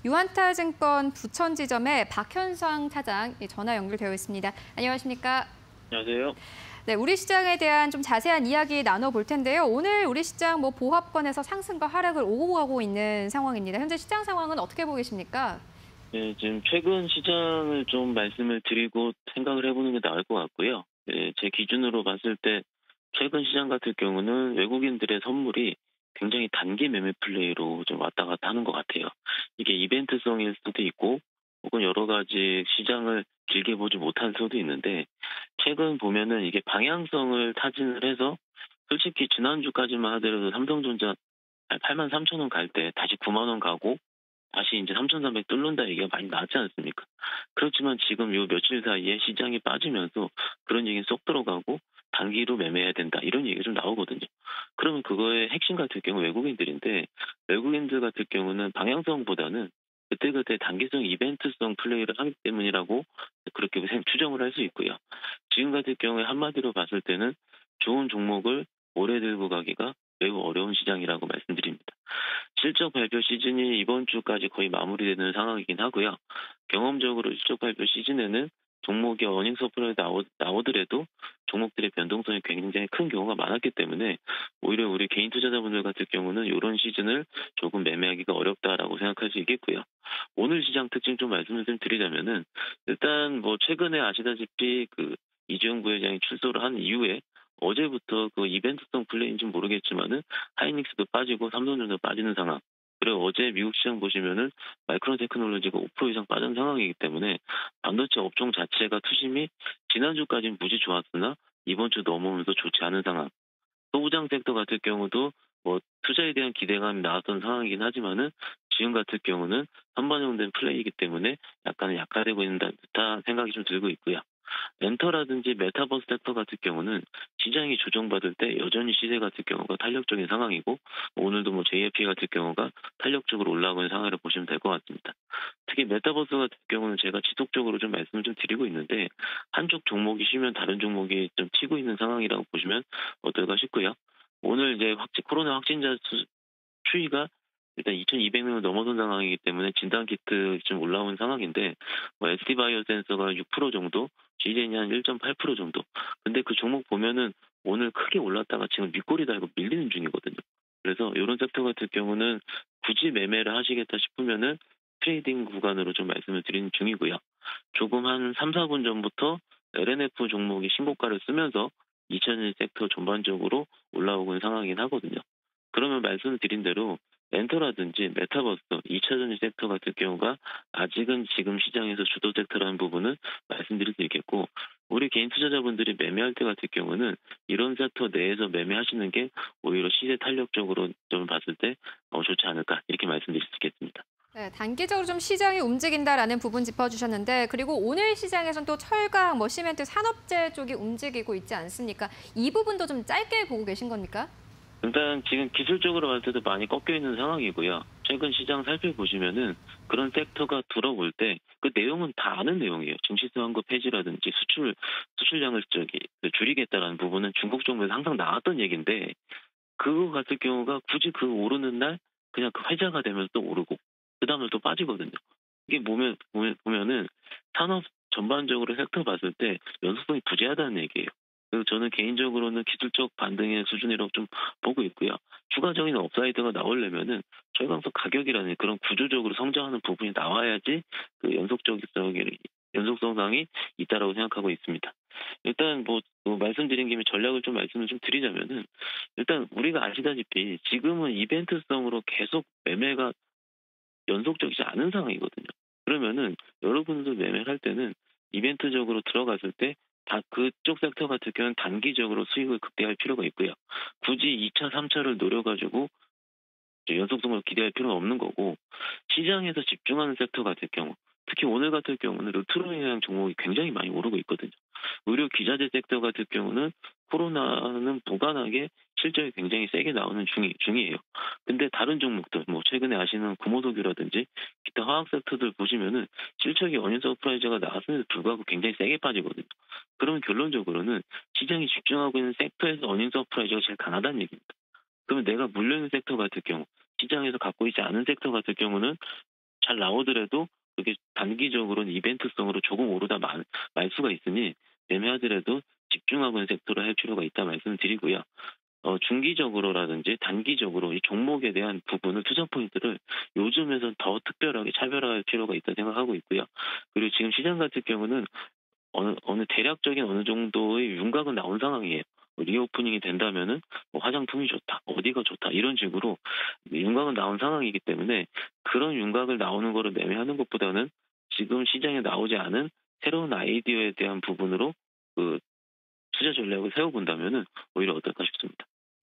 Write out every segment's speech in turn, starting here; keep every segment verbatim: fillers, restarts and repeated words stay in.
유한타증권 부천지점의 박현상 차장 전화 연결되어 있습니다. 안녕하십니까? 안녕하세요. 네, 우리 시장에 대한 좀 자세한 이야기 나눠볼 텐데요. 오늘 우리 시장 뭐 보합권에서 상승과 하락을 오고 가고 있는 상황입니다. 현재 시장 상황은 어떻게 보고 계십니까? 네, 지금 최근 시장을 좀 말씀을 드리고 생각을 해보는 게 나을 것 같고요. 네, 제 기준으로 봤을 때 최근 시장 같은 경우는 외국인들의 선물이 굉장히 단기 매매 플레이로 좀 왔다 갔다 하는 것 같아요. 이게 이벤트성일 수도 있고 혹은 여러 가지 시장을 길게 보지 못한 수도 있는데 최근 보면은 이게 방향성을 타진을 해서 솔직히 지난주까지만 하더라도 삼성전자 팔만 삼천 원 갈 때 다시 구만 원 가고 다시 이제 삼천삼백 뚫는다 얘기가 많이 나왔지 않습니까? 그렇지만 지금 요 며칠 사이에 시장이 빠지면서 그런 얘기는 쏙 들어가고 단기로 매매해야 된다 이런 얘기가 좀 나오거든요. 그러면 그거의 핵심 같은 경우 외국인들인데 외국인들 같은 경우는 방향성보다는 그때그때 단기성 이벤트성 플레이를 하기 때문이라고 그렇게 추정을 할 수 있고요. 지금 같은 경우에 한마디로 봤을 때는 좋은 종목을 오래 들고 가기가 매우 어려운 시장이라고 말씀드립니다. 실적 발표 시즌이 이번 주까지 거의 마무리되는 상황이긴 하고요. 경험적으로 실적 발표 시즌에는 종목이 어닝 서프라이 나오, 나오더라도 종목들의 변동성이 굉장히 큰 경우가 많았기 때문에 오히려 우리 개인 투자자분들 같은 경우는 이런 시즌을 조금 매매하기가 어렵다라고 생각할 수 있겠고요. 오늘 시장 특징 좀 말씀을 좀 드리자면은 일단 뭐 최근에 아시다시피 그 이재용 부회장이 출소를 한 이후에 어제부터 그 이벤트성 플레이인지는 모르겠지만은 하이닉스도 빠지고 삼성전자도 빠지는 상황. 그리고 어제 미국 시장 보시면은 마이크론 테크놀로지가 오 퍼센트 이상 빠진 상황이기 때문에 반도체 업종 자체가 투심이 지난주까지는 무지 좋았으나 이번 주 넘어오면서 좋지 않은 상황. 소부장 섹터 같은 경우도 뭐 투자에 대한 기대감이 나왔던 상황이긴 하지만은 지금 같은 경우는 선반영된 플레이이기 때문에 약간은 약화되고 있는 듯한 생각이 좀 들고 있고요. 엔터라든지 메타버스 섹터 같은 경우는 시장이 조정받을 때 여전히 시세 같은 경우가 탄력적인 상황이고 오늘도 뭐 제이에프피 같은 경우가 탄력적으로 올라오고 있는 상황이라고 보시면 될 것 같습니다. 특히 메타버스 같은 경우는 제가 지속적으로 좀 말씀을 좀 드리고 있는데 한쪽 종목이 쉬면 다른 종목이 좀 튀고 있는 상황이라고 보시면 어떨까 싶고요. 오늘 이제 확진 코로나 확진자 수, 추이가 일단 이천이백 명을 넘어선 상황이기 때문에 진단키트 좀 올라온 상황인데 뭐 에스디바이오센서가 육 퍼센트 정도, 지젠이 한 일 점 팔 퍼센트 정도. 근데 그 종목 보면은 오늘 크게 올랐다가 지금 윗꼬리 달고 밀리는 중이거든요. 그래서 이런 섹터 같은 경우는 굳이 매매를 하시겠다 싶으면은 트레이딩 구간으로 좀 말씀을 드리는 중이고요. 조금 한 삼, 사 분 전부터 엘엔에프 종목이 신고가를 쓰면서 이차 전지 섹터 전반적으로 올라오고 있는 상황이긴 하거든요. 그러면 말씀을 드린 대로 엔터라든지 메타버스, 이차 전지 섹터 같은 경우가 아직은 지금 시장에서 주도 섹터라는 부분은 말씀드릴 수 있겠고 우리 개인 투자자분들이 매매할 때 같은 경우는 이런 섹터 내에서 매매하시는 게 오히려 시세 탄력적으로 좀 봤을 때 어, 좋지 않을까 이렇게 말씀드릴 수 있겠습니다. 네, 단기적으로 좀 시장이 움직인다라는 부분 짚어주셨는데 그리고 오늘 시장에서는 또 철강, 뭐 시멘트, 산업재 쪽이 움직이고 있지 않습니까? 이 부분도 좀 짧게 보고 계신 겁니까? 일단 지금 기술적으로 봤을 때도 많이 꺾여 있는 상황이고요. 최근 시장 살펴보시면은 그런 섹터가 들어올 때 그 내용은 다 아는 내용이에요. 증시세 환급 폐지라든지 수출 수출량을 저기 줄이겠다라는 부분은 중국 정부에서 항상 나왔던 얘기인데 그거 같은 경우가 굳이 그 오르는 날 그냥 그 회자가 되면서 또 오르고 그 다음에 또 빠지거든요. 이게 보면 보면은 산업 전반적으로 섹터 봤을 때 연속성이 부재하다는 얘기예요. 그래서 저는 개인적으로는 기술적 반등의 수준이라고 좀 보고 있고요. 추가적인 업사이드가 나오려면은 철강석 가격이라는 그런 구조적으로 성장하는 부분이 나와야지 그 연속적인 연속성상이 있다라고 생각하고 있습니다. 일단 뭐, 뭐 말씀드린 김에 전략을 좀 말씀을 좀 드리자면은 일단 우리가 아시다시피 지금은 이벤트성으로 계속 매매가 연속적이지 않은 상황이거든요. 그러면은 여러분들 매매를 할 때는 이벤트적으로 들어갔을 때 다 그쪽 섹터 같은 경우는 단기적으로 수익을 극대화할 필요가 있고요. 굳이 이 차, 삼 차를 노려가지고 연속성을 기대할 필요는 없는 거고 시장에서 집중하는 섹터 같은 경우 특히 오늘 같은 경우는 루트로인이라는 종목이 굉장히 많이 오르고 있거든요. 의료 기자재 섹터 같은 경우는 코로나는 무관하게 실적이 굉장히 세게 나오는 중이, 중이에요. 근데 다른 종목들, 뭐 최근에 아시는 구모석유라든지 기타 화학 섹터들 보시면은 실적이 어닝 서프라이즈가 나왔음에도 불구하고 굉장히 세게 빠지거든요. 그러면 결론적으로는 시장이 집중하고 있는 섹터에서 어닝 서프라이즈가 제일 강하다는 얘기입니다. 그러면 내가 물려있는 섹터 같은 경우, 시장에서 갖고 있지 않은 섹터 같은 경우는 잘 나오더라도 그게 단기적으로는 이벤트성으로 조금 오르다 말, 말 수가 있으니 매매하더라도 집중하고 있는 섹터로 할 필요가 있다 말씀을 드리고요. 어, 중기적으로라든지 단기적으로 이 종목에 대한 부분을 투자 포인트를 요즘에선 더 특별하게 차별화할 필요가 있다 생각하고 있고요. 그리고 지금 시장 같은 경우는 어느, 어느 대략적인 어느 정도의 윤곽은 나온 상황이에요. 뭐 리오프닝이 된다면은 뭐 화장품이 좋다, 어디가 좋다 이런 식으로 윤곽은 나온 상황이기 때문에 그런 윤곽을 나오는 거를 매매하는 것보다는 지금 시장에 나오지 않은 새로운 아이디어에 대한 부분으로 그 투자 전략을 세워본다면은 오히려 어떨까 싶습니다.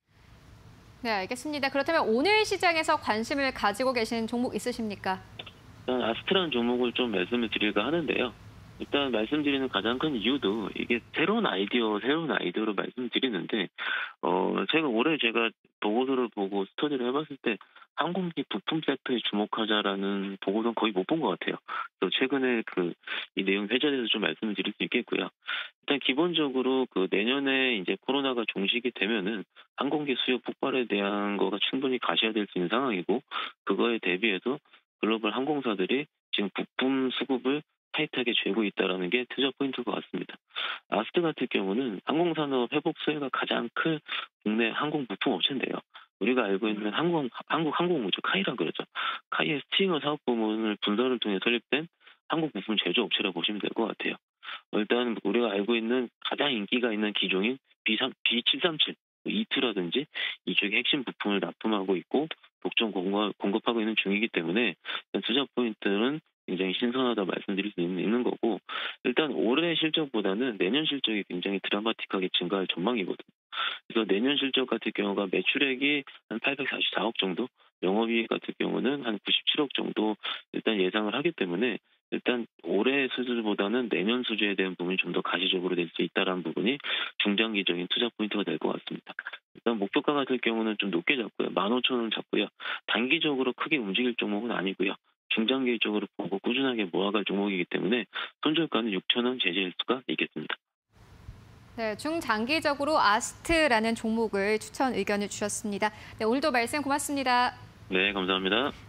네, 알겠습니다. 그렇다면 오늘 시장에서 관심을 가지고 계신 종목 있으십니까? 일단 아스트라는 종목을 좀 말씀을 드릴까 하는데요. 일단 말씀드리는 가장 큰 이유도 이게 새로운 아이디어, 새로운 아이디어로 말씀드리는데, 어, 제가 올해 제가 보고서를 보고 스터디를 해봤을 때 항공기 부품 섹터에 주목하자라는 보고서는 거의 못 본 것 같아요. 그래서 최근에 그 이 내용 회자돼서 좀 말씀을 드릴 수 있겠고요. 일단 기본적으로 그 내년에 이제 코로나가 종식이 되면은 항공기 수요 폭발에 대한 거가 충분히 가셔야될 수 있는 상황이고, 그거에 대비해서 글로벌 항공사들이 지금 부품 수급을 타이트하게 죄고 있다는 게 투자 포인트인 것 같습니다. 아스트 같은 경우는 항공산업 회복 수혜가 가장 큰 국내 항공 부품 업체인데요. 우리가 알고 있는 항공, 한국 항공우주 카이라 그러죠. 카이의 스팅어 사업 부문을 분사를 통해 설립된 한국 부품 제조업체라고 보시면 될 것 같아요. 어, 일단 우리가 알고 있는 가장 인기가 있는 기종인 비 칠삼칠, 이투라든지 이쪽에 핵심 부품을 납품하고 있고 독점 공급, 공급하고 있는 중이기 때문에 투자 포인트는 굉장히 신선하다 말씀드릴 수 있는, 있는 거고, 일단 올해 실적보다는 내년 실적이 굉장히 드라마틱하게 증가할 전망이거든요. 그래서 내년 실적 같은 경우가 매출액이 한 팔백사십사억 정도, 영업이익 같은 경우는 한 구십칠억 정도 일단 예상을 하기 때문에 일단 올해 수준보다는 내년 수준에 대한 부분이 좀 더 가시적으로 될 수 있다는 부분이 중장기적인 투자 포인트가 될 것 같습니다. 일단 목표가 같은 경우는 좀 높게 잡고요. 만 오천 원 잡고요. 단기적으로 크게 움직일 종목은 아니고요. 중장기적으로 보고 꾸준하게 모아갈 종목이기 때문에 손절가는 육천 원 제재일 수가 있겠습니다. 네, 중장기적으로 아스트라는 종목을 추천 의견을 주셨습니다. 네, 오늘도 말씀 고맙습니다. 네, 감사합니다.